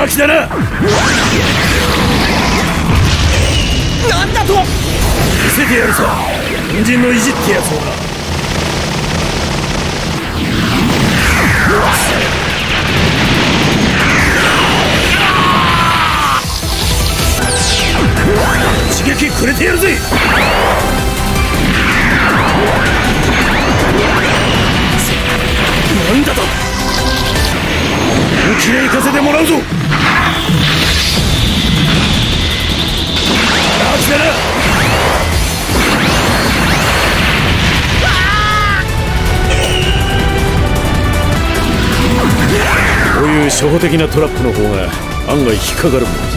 飽きだな。 なんだと。 見せてやるさ、恩人の意地ってやつをな。一撃くれてやるぜ。なんだと。本気で行かせてもらうぞ。飽きだな。こういう初歩的なトラップの方が案外引っかかるもんだ。